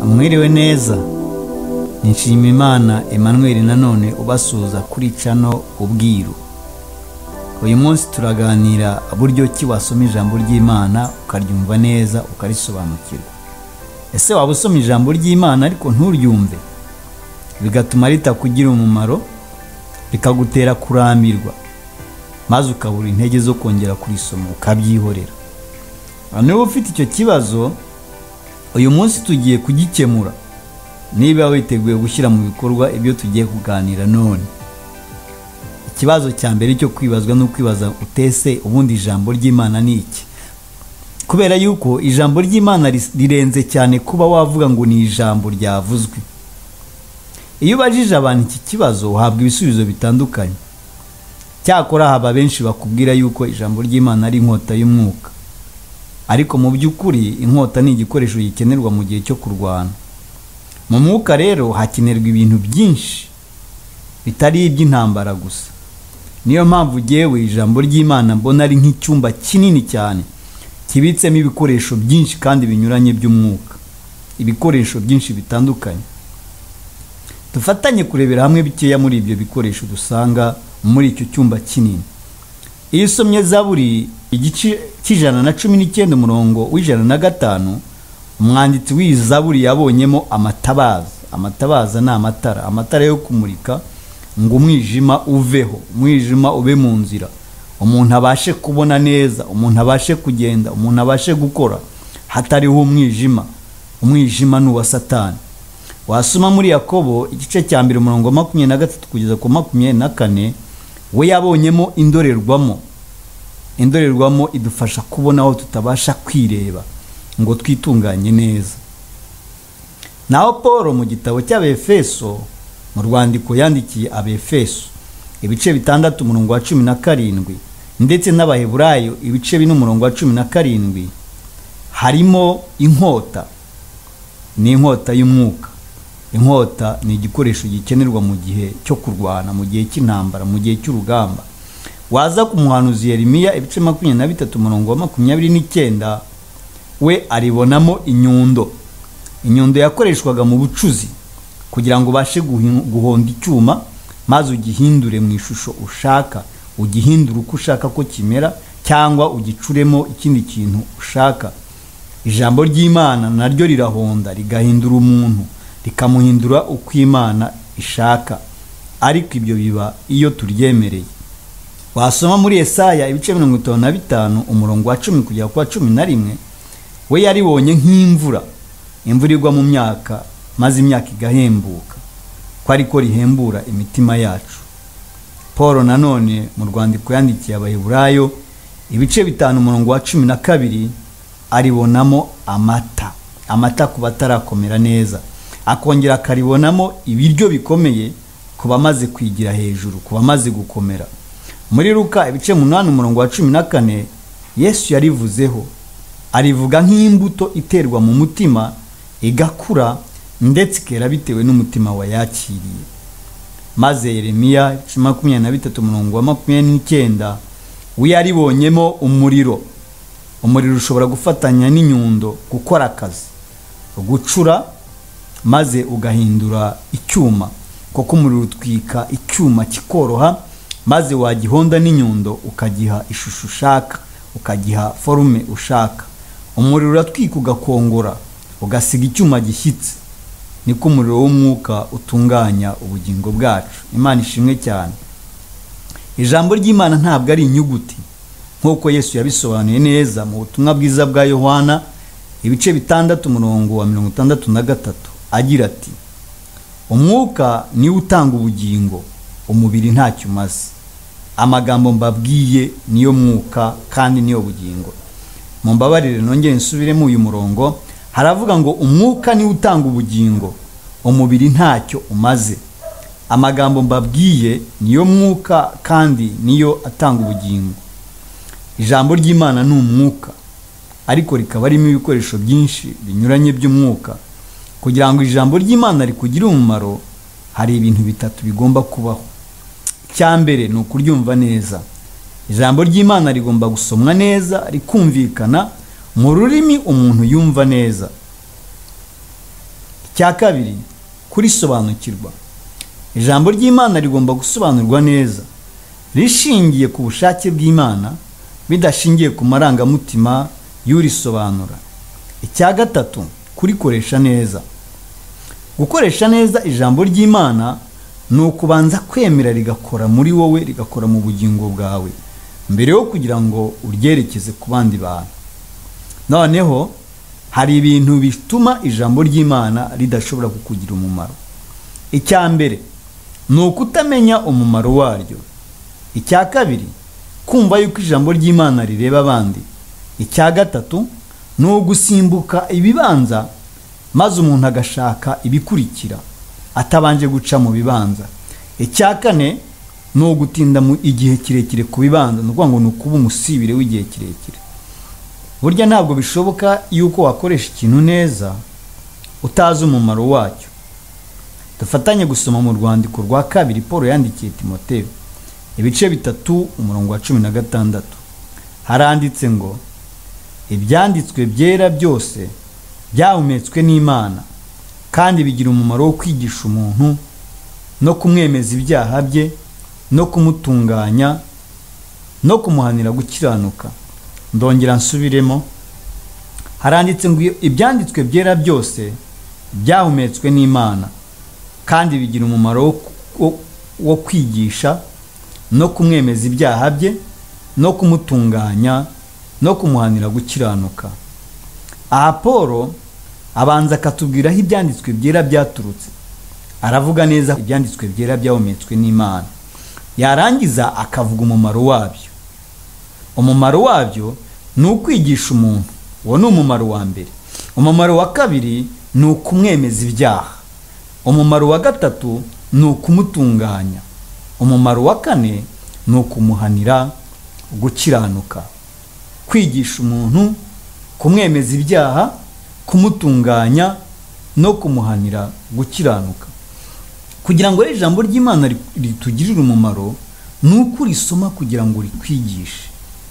Mwiriwe neza. Nshima Imana Emmanuel nanone ubasuza kuri cano ubwiru. Uyu munsi turaganira buryo ki wasoma ijambo ry'Imana ukaryumva neza ukarisobanukirwa. Ese waba usoma ijambo ry'Imana ariko nturyumve, bigatuma ritakugira umumaro, bikagutera kurambirwa, maze ukabura intege zo kongera kurisoma ukabyihorera. Niba ufite icyo kibazo, uyu munsi tugiye kugikemura niba witeguye gushyira mu bikorwa ibyo tugiye kuganira none. Ikibazo cya mbere cyo kwibazwa no kwibaza utese ubundi ijambo ry'Imana ni iki? Kubera yuko ijambo ry'Imana rirenze cyane kuba wavuga ngo ni ijambo ryavuzwe. Iyo ubajije abantu iki kibazo uhabwa ibisubizo bitandukanye. Cyakora haba benshi bakubwira yuko ijambo ry'Imana ari inkota y'umwuka. Ariko mu by'ukuri inkota ni igikoresho gikenerwa mu gihe cyo kurwana. Mu mwuka rero hakenerwa ibintu byinshi bitari iby'intambara gusa. Niyo mpamvu jewe ijambo ry'Imana mbona ari nk'icyumba kinini cyane kibitsemo ibikoresho byinshi kandi binyuranye by'umwuka, ibikoresho byinshi bitandukanye. Dufatanye kurebera hamwe bikeya muri ibyo bikoresho dusanga muri icyo cyumba kinini. Iyo usomye Zaburi igice cy'Ijana umurongo w'105, umwanditsi w'iyi Zaburi yabonyemo amatabaza. Amatabaza ni amatara yo kumurika ngo umwijima uveho, umwijima ube mu nzira, umuntu abashe kubona neza, umuntu abashe kugenda, umuntu abashe gukora hatariho umwijima. Umwijima ni uwa Satani. Wasoma muri Yakobo igice cya 1 umurongo 23 kugeza ku 24, we yabonyemo indorerwamo. Indorerwamo idufasha kubona aho tutabasha kwireba ngo twitunganye neza. Naho Paul mu gitabo cy'Abefeso, mu rwandiko yandikiye Abefeso ibice 6 umurongo wa 17, ndetse n'Abaheburayo ibice 4 umurongo wa 17, harimo inkota. Ni inkota y'umwuka. Inkota ni igikoresho gikenerwa mu gihe cyo kurwana, mu gihe cy'intambara, mu gihe cy'urugamba. Waza ku muhanuzi Yeremiya ibice 23 umurongo wa 29, we aribonamo inyundo. Inyundo yakoreshwaga mu bucuzi kugira ngo bashe guhonda icyuma maze ugihindure mu ishusho ushaka, ugihindura uko ushaka ko kimera, cyangwa ugicuremo ikindi kintu ushaka. Ijambo ry'Imana naryo rirahonda rigahindura umuntu, rikamuhindura uko Imana ishaka, ariko ibyo biba iyo turyemereye. Wasoma muri Yesaya ibice 55 umurongo wa 10 kugera ku 11, we yaribonye nk'imvura. Imvura igwa mu myaka maze imyaka igahembuka, ko ariko rihembura imitima yacu. Paul nanone mu rwandiko yandikiye Abaheburayo ibice 5 umurongo wa 12, aribonamo amata ku batarakomera neza, akongera akaribonamo ibiryo bikomeye ku bamaze kwigira hejuru, ku bamaze gukomera. Muri Luka ibice 8 umurongo wa 14, Yesu yarivuzeho, arivuga nk'imbuto iterwa mu mutima igakura ndetse ikera bitewe n'umutima wayakiriye. Maze Yeremiya 23 umurongo wa 29, we yaribonyemo umuriro. Umuriro ushobora gufatanya n'inyundo gukora akazi, gucura maze ugahindura icyuma, kuko umuriro utwika icyuma kikoroha, maze wagihonda n'inyundo ukagiha ishusho ushaka, ukagiha forume ushaka. Umuriro uratwika ugakongora, ugasiga icyuma gishyitse. Niko umuriro w'umwuka utunganya ubugingo bwacu. Imana ishimwe cyane. Ijambo ry'Imana ntabwo ari inyuguti nk'uko Yesu yabisobanuye neza mu butumwa bwiza bwa Yohana ibice 6 umurongo wa 63, agira ati, umwuka niwe utanga ubugingo, umubiri ntacyo umaze. Amagambo mbabwiye niyo mwuka kandi niyo bugingo. Mumbabarire nongere nsubiremo uyu murongo. Haravuga ngo umwuka niwe utanga ubugingo, umubiri ntacyo umaze. Amagambo mbabwiye niyo mwuka kandi niyo atanga ubugingo. Ijambo ry'Imana ni umwuka, ariko rikaba ririmo ibikoresho byinshi binyuranye by'umwuka. Kugira ngo ijambo ry'Imana rikugire umumaro, hari ibintu bitatu bigomba kubaho. Cyambere ni ukuryumva neza. Ijambo ry'Imana rigomba gusomwa neza, rikumvikana mu rurimi umuntu yumva neza. Icya kabiri, kurisobanukirwa. Ijambo ry'Imana rigomba gusobanurwa neza, rishingiye ku bushake bw'Imana, bidashingiye ku marangamutima y'urisobanura. Icya gatatu, kurikoresha neza. Gukoresha neza ijambo ry'Imana ni ukubanza kwemera rigakora muri wowe, rigakora mu bugingo bwawe, mbere yo kugira ngo uryerekeze ku bandi bantu. Noneho hari ibintu bituma ijambo ry'Imana ridashobora kukugira umumaro. Icya mbere ni ukutamenya umumaro waryo. Icya kabiri, kumva yuko ijambo ry'Imana rireba abandi. Icya gatatu ni ugusimbuka ibibanza maze umuntu agashaka ibikurikira atabanje guca mu bibanza. Icya kane ni ugutinda mu igihe kirekire ku bibanza, ni ukuvuga ngo ni ukuba umusibire w'igihe kirekire. Burya ntabwo bishoboka yuko wakoresha ikintu neza utazi umumaro wacyo. Dufatanye gusoma mu rwandiko rwa kabiri Paul yandikiye Timoteyo, ibice 3 umurongo wa 16. Haranditse ngo ibyanditswe byera byose byahumetswe n'Imana kandi bigira umumaro wo kwigisha umuntu no kumwemeza ibyaha bye no kumutunganya no kumuhanira gukiranuka. Ndongera nsubiremo, haranditse ngo ibyanditswe byera byose byahumetswe n'Imana kandi bigira umumaro wo kwigisha no kumwemeza ibyaha bye no kumutunganya no kumuhanira gukiranuka. Aha Paul abanza akatubwira aho ibyanditswe byera byaturutse. Aravuga neza ibyanditswe byera byahumetswe n'Imana, yarangiza akavuga umumaro wabyo. Umumaro wabyo ni ukwigisha umuntu, uwo ni umumaro wa mbere. Umumaro wa kabiri ni ukumwemeza ibyaha. Umumaro wa gatatu ni ukumutunganya. Umumaro wa kane ni ukumuhanira gukiranuka. Kwigisha umuntu, kumwemeza ibyaha, kumutunganya no kumuhanira gukiranuka. Kugira ngo ijambo ry'Imana ritugirire umumaro, ni ukurisoma kugira ngo rikwigishe,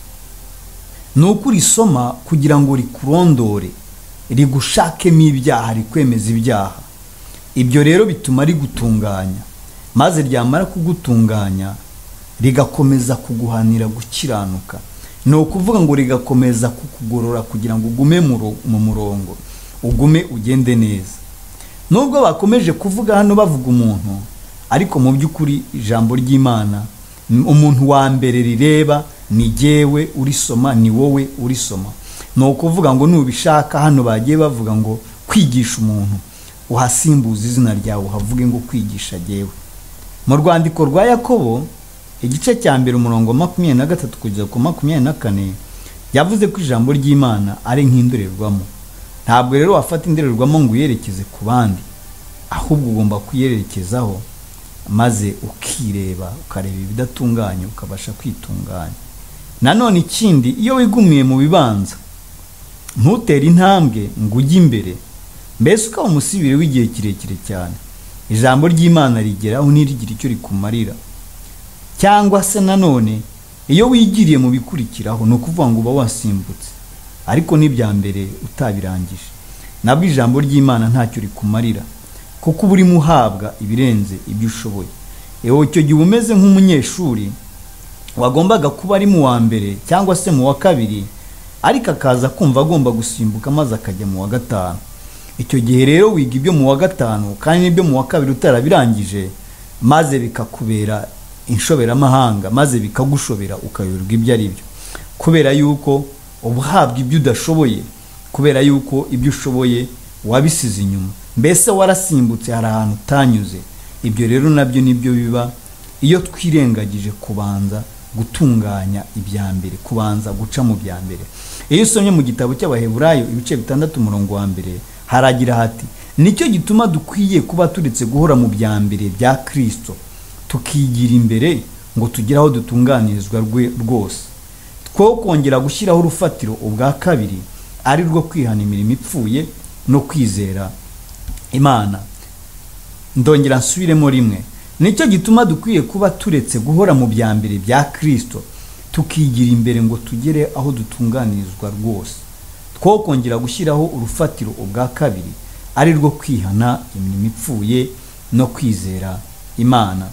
ni ukurisoma kugira ngo rikurondore, rigushakemo ibyaha, rikwemeza ibyaha. Ibyo rero bituma rigutunganya, maze ryamara kugutunganya rigakomeza kuguhanira gukiranuka. Ni ukuvuga ngo rigakomeza kukugorora kugira ngo ugume mu murongo, ugume ugende neza. Nubwo bakomeje kuvuga hano bavuga umuntu, ariko mu by'ukuri ijambo ry'Imana umuntu wa mbere rireba ni jyewe urisoma, ni wowe urisoma. Ni ukuvuga ngo nubishaka, hano bagiye bavuga ngo kwigisha umuntu, uhasimbuza izina ryawe uhavuge ngo kwigisha jyewe. Mu rwandiko rwa Yakobo igice cya mbere umurongo 23 kugeza ku 24 yavuze ko ijambo ry'Imana ari nk'indorerwamo. Ntabwo rero wafata indorerwamo ngo uyerekeze ku bandi, ahubwo ugomba kuyerekezaho maze ukireba, ukareba ibidatunganye ukabasha kwitunganya. Nanone ikindi, iyo wigumiye mu bibanza ntutere intambwe ngo ujye imbere, mbese ukaba umusibire w'igihe kirekire cyane, ijambo ry'Imana rigeraho ntirigire icyo rikumarira. Cyangwa se nanone iyo wigiriye mu bikurikiraho, ni ukuvuga ngo uba wasimbutse ariko n'ibya mbere utabirangije, nabwo ijambo ry'Imana ntacyo rikumarira, kuko uba urimo uhabwa ibirenze ibyo ushoboye. Icyo gihe umeze nk'umunyeshuri wagombaga kuba ari mu wa mbere cyangwa se mu wa kabiri, ariko akaza kumva agomba gusimbuka maze akajya mu wa gatanu. Icyo gihe rero wiga ibyo mu wa gatanu kandi n'ibyo mu wa kabiri utarabirangije, maze bikakubera inshoberamahanga, maze bikagushobera ukayoberwa ibyo ari byo, kubera yuko ubuhabwa ibyo udashoboye, kubera yuko ibyo ushoboye wabisize inyuma, mbese warasimbutse, hari ahantu utanyuze. Ibyo rero nabyo nibyo biba iyo twirengagije kubanza gutunganya ibya mbere, kubanza guca mu bya mbere. Iyo usomye mu gitabo cy'Abaheburayo ibice 6 umurongo wa 1 haragira hati, nicyo gituma dukwiye kuba turetse guhora mu bya mbere bya Kristo, tukigira imbere ngo tugire aho dutunganirizwa rwose, two kongera gushyiraho urufatiro ubwa kabiri, ari rwo kwihana imirimo ipfuye no kwizera Imana. Ndongera nsubiremo rimwe, nicyo gituma dukwiye kuba turetse guhora mu bya mbere bya Kristo, tukigira imbere ngo tugere aho dutunganirizwa rwose, two kongera gushyiraho urufatiro ubwa kabiri, ari rwo kwihana imirimo ipfuye no kwizera Imana.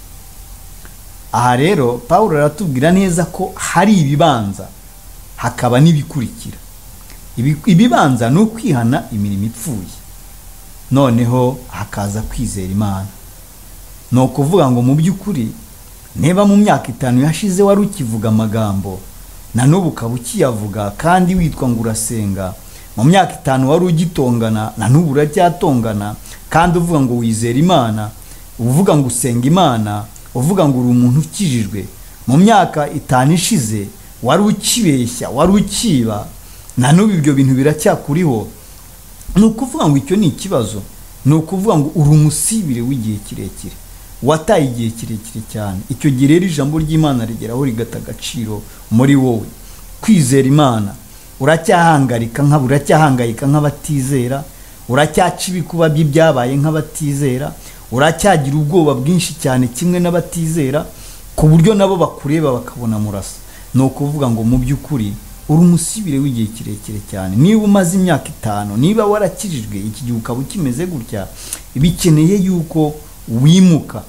Aha rero Pawulo aratubwira neza ko hari ibibanza hakaba n'ibikurikira. Ibibanza ni ukwihana imirimo ipfuye, noneho hakaza kwizera Imana. Ni ukuvuga ngo mu by'ukuri niba mu myaka 5 yashize wari ukivuga amagambo na n'ubu ukaba ukiyavuga kandi witwa ngo urasenga, mu myaka 5 wari ugitongana na n'ubu uracyatongana kandi uvuga ngo wizera Imana, uvuga ngo usenga Imana, uvuga ngo uri umuntu ukijijwe, mu myaka 5 ishize wari ukibeshya, wari ukiba, na n'ubu ibyo bintu biracyakuriho, ni ukuvuga ngo icyo ni ikibazo. Ni ukuvuga ngo uri umusibire w'igihe kirekire, wataye igihe kirekire cyane. Icyo gihe rero ijambo ry'Imana rigeraho rigata agaciro muri wowe. Kwizera Imana, uracyahangayika nk'abatizera, uracyaca ibikuba by'ibyabaye nk'abatizera, uracyagira ubwoba bwinshi cyane kimwe n'abatizera, ku buryo nabo bakureba bakabona murasa. Ni ukuvuga ngo mu by'ukuri uri umusibire w'igihe kirekire cyane. Niba umaze imyaka 5, niba warakijijwe, iki gihe ukaba ukimeze gutya, bikeneye yuko wimuka.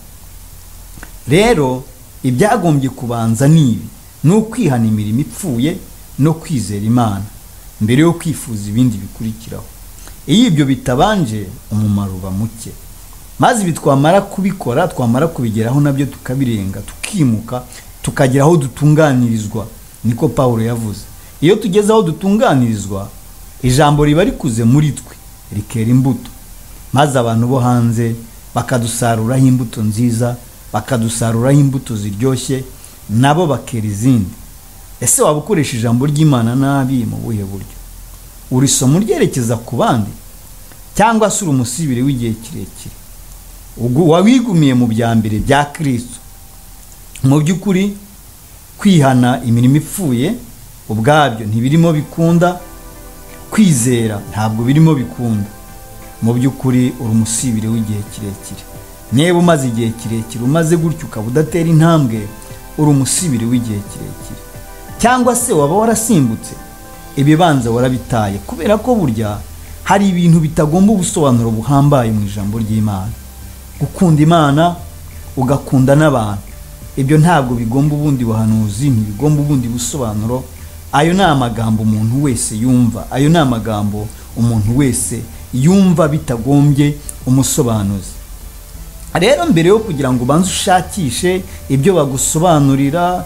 Rero ibyagombye kubanza nibi: ni ukwihana imirimo ipfuye no kwizera Imana mbere yo kwifuza ibindi bikurikiraho. Iyo ibyo bitabanje, umumaro uba muke. Maze bitwamara kubikora, twamara kubigeraho nabyo tukabirenga, tukimuka, tukagera aho dutunganirizwa. Niko Pawulo yavuze. Iyo tugeze aho dutunganirizwa, ijambo riba rikuze muri twe, rikera imbuto, maze abantu bo hanze bakadusaruraho imbuto nziza, bakadusaruraho imbuto ziryoshye, nabo bakera izindi. Ese waba ukoresha ijambo ry'Imana nabi mu buhe buryo? Urisoma uryerekeza ku bandi, cyangwa se uri umusibire w'igihe kirekire wawigumiye mu bya mbere bya Kristo? Mu by'ukuri kwihana imirimo ipfuye ubwabyo ntibirimo bikunda, kwizera ntabwo birimo bikunda. Mu by'ukuri uri umusibire w'igihe kirekire. Niba umaze igihe kirekire umaze gutyo ukaba udatera intambwe, uri umusibire w'igihe kirekire. Cyangwa se waba warasimbutse, ibibanza warabitaye, kubera ko burya hari ibintu bitagomba ubusobanuro buhambaye mu ijambo ry'Imana. Gukunda Imana ugakunda n'abantu, ibyo ntabwo bigomba ubundi buhanuzi, ntibigomba ubundi busobanuro. Ayo ni amagambo umuntu wese yumva, ayo ni amagambo umuntu wese yumva bitagombye umusobanuzi. Rero mbere yo kugira ngo ubanze ushakishe ibyo bagusobanurira,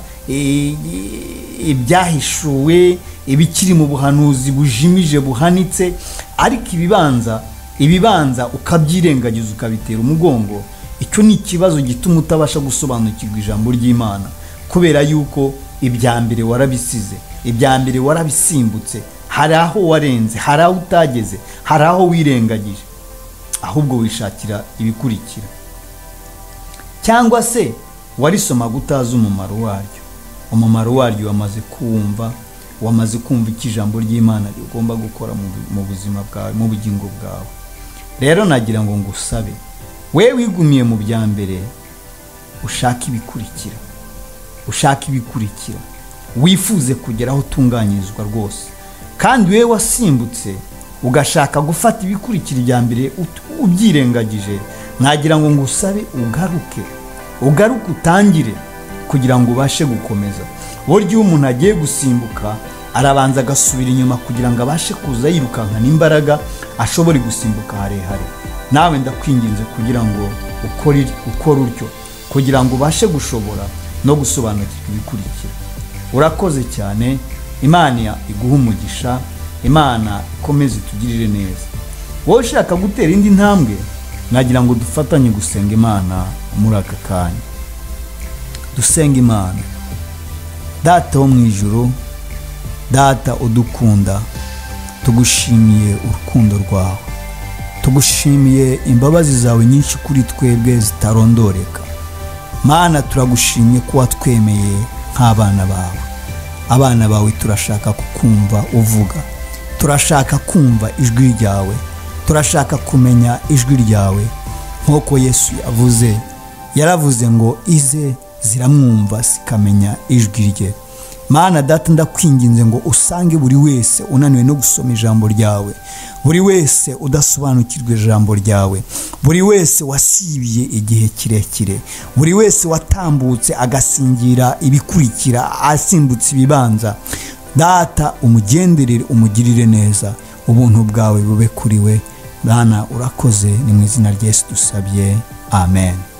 ibyahishuwe, ibikiri mu buhanuzi bujimije buhanitse, ariko ibibanza ukabyirengagiza ukabitera umugongo, icyo ni ikibazo gituma utabasha gusobanukirwa ijambo ry'Imana, kubera yuko ibya mbere warabisize, ibya mbere warabisimbutse. Hari aho warenze, hari aho utageze, hari aho wirengagije, ahubwo wishakira ibikurikira. Cyangwa se warisoma gutaza umumaro waryo. Umumaro waryo wamaze kumva iki ijambo ry'Imana rigomba gukora mu buzima bwawe, mu bugingo bwawe. Rero nagira ngo ngusabe, we wigumiye mu bya mbere, ushaka ibikurikira, wifuze kugera aho utunganyirizwa rwose. Kandi we wasimbutse ugashaka gufata ibikurikira ibya mbere ubyirengagije, nagira ngo ngusabe ugaruke utangire kugira ngo ubashe gukomeza. Burya umuntu agiye gusimbuka arabanza agasubira inyuma kugira ngo abashe kuza yirukankana imbaraga, ashobore gusimbuka harehare. Nawe ndakwinginze kugira ngo ukore utyo, kugira ngo ubashe gushobora no gusobanukirwa ibikurikira. Urakoze cyane. Imana iguha umugisha, Imana ikomeze itugirire neza. Wowe ushaka gutera indi ntambwe, nagira ngo dufatanye gusenga Imana muri aka kanya. Dusenga Imana. Data wo mu ijuru, Data udukunda, tugushimiye urukundo rwawe, tugushimiye imbabazi zawe nyinshi kuri twebwe zitarondoreka. Mana, turagushimye ko watwemeye nk'abana bawe. Abana bawe turashaka kukumva uvuga, turashaka kumva ijwi ryawe, turashaka kumenya ijwi ryawe, nk'uko Yesu yaravuze ngo ize ziramwumva zikamenya ijwi rye. Mana Data, ndakwinginze ngo usange buri wese unaniwe no gusoma ijambo ryawe, buri wese udasobanukirwa ijambo ryawe, buri wese wasibiye igihe kirekire, buri wese watambutse agasingira ibikurikira, asimbutse ibibanza. Data, umugenderere, umugirire neza, ubuntu bwawe bube kuri we. Bwana urakoze, ni mu izina rya Yesu dusabye, amen.